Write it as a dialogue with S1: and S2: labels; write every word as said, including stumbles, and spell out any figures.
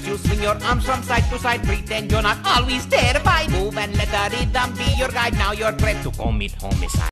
S1: as you swing your arms from side to side. Pretend you're not always terrified. Move and let the rhythm be your guide. Now you're prepped to commit homicide.